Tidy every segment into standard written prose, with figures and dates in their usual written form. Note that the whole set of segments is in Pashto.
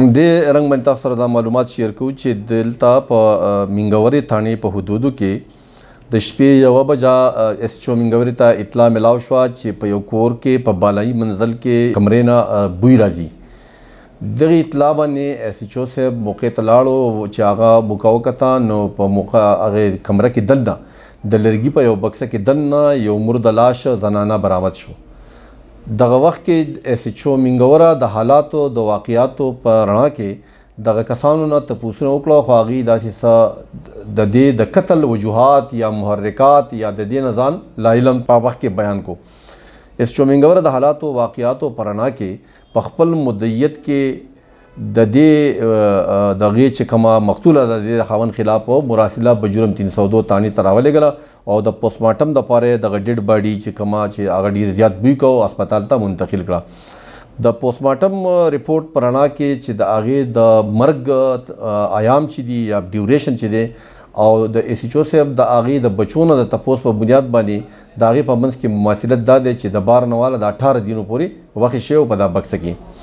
همدې رنګ باندې تاسو سره دا معلومات شیر کوو چې دلته په مینګورې تھانې په حدودو کې د شپې 1 بجه اس ایچ او مینګورې ته اطلاع ملاو شوه چې په یو کور کې په بالایي منزل کې کمرې نه بوی راځي. دغه اطلاع باندې اس ایچ او صاحب موقع ته لاړو چې هغه موقع وکته نو په موقع هغې کمره کې دننه د لرګي په یو بکسه کې دننه یو مرده لاش زنانه برآمد شو. دغه وخت کې اس ایچ او مینګوره د حالاتو د واقعاتو په رڼا کې دغه کسانو نه تپوسونه وکړه خو هغوی داسې څه د دې د قتل وجوهات یا محرکات یا د دې نه ځان لاعلم په وخت کې بیان کو. اس ایچ او مینګوره د حالاتو واقعاتو په رڼا کې په خپل مدیت کې د دې دغې چې کومه مقتوله د دې خاوند خلاف مراسله په جرم 302 تانی ته راولېږله او د پوسټ مارټم دپاره دغه ډیډ باډي چې کومه چې هغه ډېر زیات بوی کو هسپتال ته منتقل کړه. د پوسټ مارټم ریپورټ په رڼا کې چې د هغې د مرګ ایام چې دي یا ډیوریشن چې دی او د اس ایچ او صاحب د هغې د بچو نه د تپوس په بنیاد باندې د هغې په منځ کې مماثلت دا دی چې د 12 نه واله د 18 دینو پورې وخت شوی په دا بکسه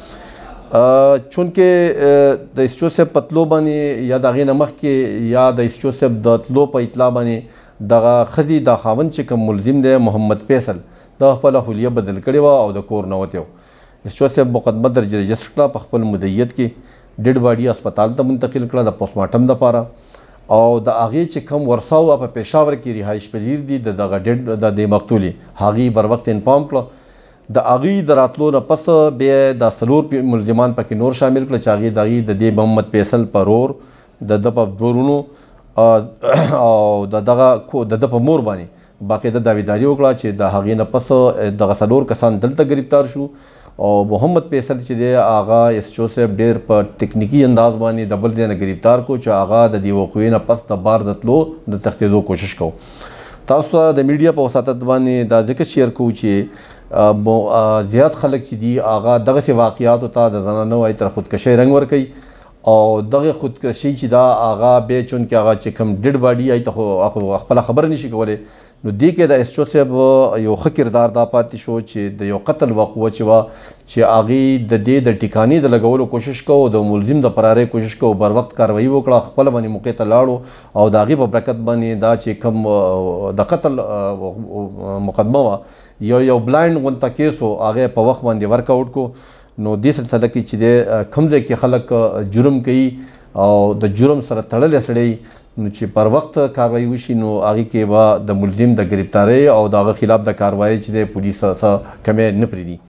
کې. چونکې د اس ایچ او صاحب په تلو باندې یا د هغې نه مخکې یا د اس ایچ او صاحب د تلو په اطلاع باندې دغه ښځې د خاوند چې کوم ملزم دی محمد فیصل د خپله حلیه بدل کړې وه او د کور نه وتی و. اس ایچ او صاحب مقدمه درجه رجسټر کړه په خپل مدیت کې ډیډ باډي هسپتال ته منتقل کړه د پوسټ مارټم دپاره او د هغې چې کوم ورثه وه په پېښور کې رهایش پذیر دي د دغه ډیډ د دې مقتولې هغې بر وخت انفارم کړه. د هغې د راتلو نه پس بیا دا 4 ملزمان پکې نور شامل کړه چې هغې د هغې د دې محمد فیصل په رور د ده په ورونو او د ده په مور باندې باقاعده داویداري وکړه چې د هغې نه پس دغه 4 کسان دلته گرفتار شو او محمد فیصل چې دی هغه اس ایچ او صاحب ډېر په ټکنیکي انداز باندې د بل ځای نه گرفتار کو چې هغه د دې وقوعې نه پس د بار د تلو د تښتېدو کوشش کو. تاسو سره د میډیا په وساطت باندې دا ذکر شیر کوو چې زیات خلک چې دي هغه دغسې واقعاتو ته د زنانو وایي تر خودکشۍ رنګ ورکوي او دغه خودکشي چې دا هغه بیا چونکې هغه چې کوم ډیډ باډي هغې ته خو خپله خبره نشي کولی نو دې کې د اس ایچ او صاحب یو ښه کردار دا پاتې شو چې د یو قتل وقوعه چې وه چې هغې د دې د ټیکانې د لګولو کوشش کو د ملزم د فرارۍ کوشش کو بر وخت کاروایي وکړه خپله باندې موقع ته لاړو او د هغې په برکت باندې دا چې کوم د قتل مقدمه وه یو بلایند غونته کیس و هغه په وخت باندې ورک آوټ کو. نو دې سلسله کې چې دی کوم ځای کې خلک جرم کوي او د جرم سره تړلی سړی نو چې پر وخت کاروایي وشي نو هغې کې به د ملزم د ګرفتارۍ او د هغه خلاف د کاروایۍ چې دی پولیس څه کمی نه پرېږدي.